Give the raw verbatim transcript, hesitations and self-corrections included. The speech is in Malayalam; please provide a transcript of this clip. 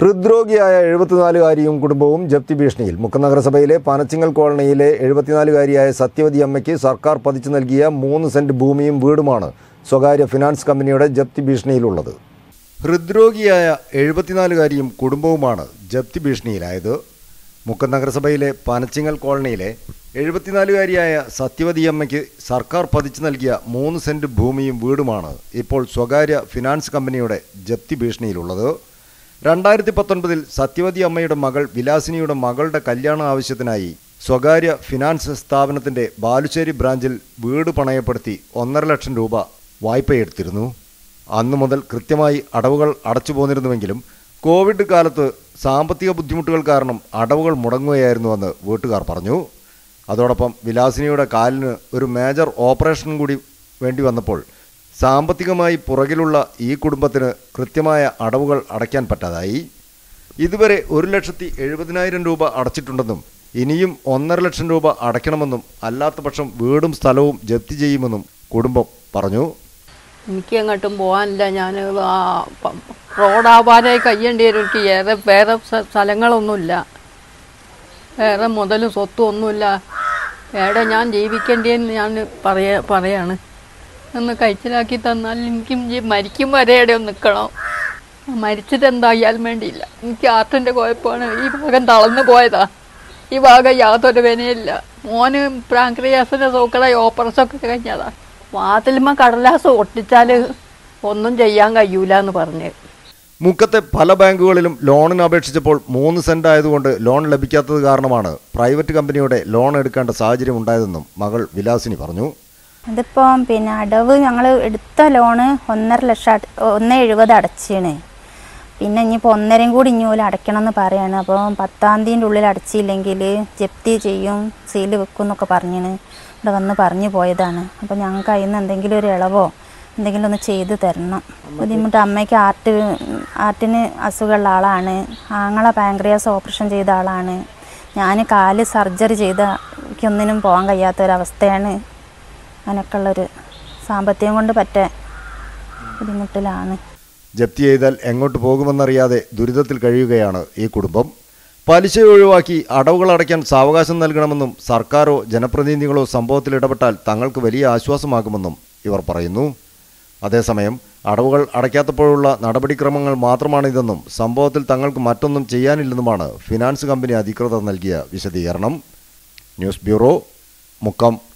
ഹൃദ്രോഗിയായ എഴുപത്തിനാലുകാരിയും കുടുംബവും ജപ്തി ഭീഷണിയിൽ. മുക്കം നഗരസഭയിലെ പനച്ചിങ്ങൽ കോളനിയിലെ എഴുപത്തിനാലുകാരിയായ സത്യവതി അമ്മയ്ക്ക് സർക്കാർ പതിച്ചു നൽകിയ മൂന്ന് സെന്റ് ഭൂമിയും വീടുമാണ് സ്വകാര്യ ഫിനാൻസ് കമ്പനിയുടെ ജപ്തി ഭീഷണിയിലുള്ളത്. ഹൃദ്രോഗിയായ എഴുപത്തിനാലുകാരിയും കുടുംബവുമാണ് ജപ്തി ഭീഷണിയിലായത്. മുക്കം നഗരസഭയിലെ പനച്ചിങ്ങൽ കോളനിയിലെ എഴുപത്തിനാലുകാരിയായ സത്യവതി അമ്മയ്ക്ക് സർക്കാർ പതിച്ചു നൽകിയ മൂന്ന് സെന്റ് ഭൂമിയും വീടുമാണ് ഇപ്പോൾ സ്വകാര്യ ഫിനാൻസ് കമ്പനിയുടെ ജപ്തി ഭീഷണിയിലുള്ളത്. രണ്ടായിരത്തി പത്തൊൻപതിൽ സത്യവതി അമ്മയുടെ മകൾ വിലാസിനിയുടെ മകളുടെ കല്യാണ ആവശ്യത്തിനായി സ്വകാര്യ ഫിനാൻസ് സ്ഥാപനത്തിൻ്റെ ബാലുശ്ശേരി ബ്രാഞ്ചിൽ വീട് പണയപ്പെടുത്തി ഒന്നര ലക്ഷം രൂപ വായ്പയെടുത്തിരുന്നു. അന്നു മുതൽ കൃത്യമായി അടവുകൾ അടച്ചു പോന്നിരുന്നുവെങ്കിലും കോവിഡ് കാലത്ത് സാമ്പത്തിക ബുദ്ധിമുട്ടുകൾ കാരണം അടവുകൾ മുടങ്ങുകയായിരുന്നുവെന്ന് വീട്ടുകാർ പറഞ്ഞു. അതോടൊപ്പം വിലാസിനിയുടെ കാലിന് ഒരു മേജർ ഓപ്പറേഷൻ കൂടി വേണ്ടി വന്നപ്പോൾ സാമ്പത്തികമായി പുറകിലുള്ള ഈ കുടുംബത്തിന് കൃത്യമായ അടവുകൾ അടയ്ക്കാൻ പറ്റാതായി. ഇതുവരെ ഒരു ലക്ഷത്തി എഴുപതിനായിരം രൂപ അടച്ചിട്ടുണ്ടെന്നും ഇനിയും ഒന്നര ലക്ഷം രൂപ അടയ്ക്കണമെന്നും അല്ലാത്ത പക്ഷം വീടും സ്ഥലവും ജപ്തി ചെയ്യുമെന്നും കുടുംബം പറഞ്ഞു. എനിക്ക് എങ്ങോട്ടും പോകാനില്ല. ഞാൻ റോഡാവാനായി കഴിയേണ്ടി വരും. എനിക്ക് ഏറെ വേറെ സ്ഥലങ്ങളൊന്നുമില്ല, വേറെ മുതലും സ്വത്തും ഒന്നുമില്ല. ഏടെ ഞാൻ ജീവിക്കേണ്ടിയെന്ന് ഞാൻ പറയാ പറയാണ് ഒന്ന് കഴിച്ചിലാക്കി തന്നാൽ എനിക്കും മരിക്കും വരെ എവിടെ ഒന്ന് നിൽക്കണം. മരിച്ചിട്ട് എന്തായാലും വേണ്ടിയില്ല. എനിക്ക് ആർട്ടിൻ്റെ കുഴപ്പമാണ്. ഈ ഭാഗം തളർന്നു പോയതാ. ഈ ഭാഗം യാതൊരു വിനയില്ല. മോന് പാൻക്രിയാസിൻ്റെ സോക്കടായി ഓപ്പറേഷനൊക്കെ കഴിഞ്ഞതാ. വാതിലുമ്മ കടലാസ് ഒട്ടിച്ചാൽ ഒന്നും ചെയ്യാൻ കഴിയൂല എന്ന് പറഞ്ഞ്. മുക്കത്തെ പല ബാങ്കുകളിലും ലോണിന് അപേക്ഷിച്ചപ്പോൾ മൂന്ന് സെന്റ് ആയതുകൊണ്ട് ലോൺ ലഭിക്കാത്തത് കാരണമാണ് പ്രൈവറ്റ് കമ്പനിയുടെ ലോൺ എടുക്കേണ്ട സാഹചര്യം ഉണ്ടായതെന്നും മകൾ വിലാസിനി പറഞ്ഞു. അതിപ്പം പിന്നെ അടവ് ഞങ്ങൾ എടുത്ത ലോണ് ഒന്നര ലക്ഷം ഒന്ന് എഴുപത് അടച്ചാണ്. പിന്നെ ഇനിയിപ്പോൾ ഒന്നരയും കൂടി ഇനി പോലെ അടയ്ക്കണം എന്ന് പറയാണ്. അപ്പോൾ പത്താം തീയതിൻ്റെ ഉള്ളിൽ അടച്ചില്ലെങ്കിൽ ജപ്തി ചെയ്യും, സീല് വെക്കും എന്നൊക്കെ പറഞ്ഞാണ് ഇവിടെ വന്ന് പറഞ്ഞു പോയതാണ്. അപ്പോൾ ഞങ്ങൾക്ക് അതിൽ നിന്ന് എന്തെങ്കിലും ഒരു ഇളവോ എന്തെങ്കിലും ഒന്ന് ചെയ്ത് തരണം. ബുദ്ധിമുട്ട്. അമ്മയ്ക്ക് ആർട്ട് ആർട്ടിന് അസുഖമുള്ള ആളാണ്. ആങ്ങളെ പാൻക്രിയാസ് ഓപ്പറേഷൻ ചെയ്ത ആളാണ്. ഞാൻ കാല് സർജറി ചെയ്ത എനിക്കൊന്നിനും പോകാൻ കഴിയാത്തൊരവസ്ഥയാണ്. അങ്ങനെയൊക്കെ ഉള്ളൊരു സാമ്പത്തികം കൊണ്ട് പറ്റ ബുദ്ധിമുട്ടിലാണ്. ജപ്തി ചെയ്താൽ എങ്ങോട്ട് പോകുമെന്നറിയാതെ ദുരിതത്തിൽ കഴിയുകയാണ് ഈ കുടുംബം. പലിശ ഒഴിവാക്കി അടവുകൾ അടയ്ക്കാൻ സാവകാശം നൽകണമെന്നും സർക്കാരോ ജനപ്രതിനിധികളോ സംഭവത്തിൽ ഇടപെട്ടാൽ തങ്ങൾക്ക് വലിയ ആശ്വാസമാകുമെന്നും ഇവർ പറയുന്നു. അതേസമയം അടവുകൾ അടയ്ക്കാത്തപ്പോഴുള്ള നടപടിക്രമങ്ങൾ മാത്രമാണിതെന്നും സംഭവത്തിൽ തങ്ങൾക്ക് മറ്റൊന്നും ചെയ്യാനില്ലെന്നുമാണ് ഫിനാൻസ് കമ്പനി അധികൃതർ നൽകിയ വിശദീകരണം. News bureau, Mukkam.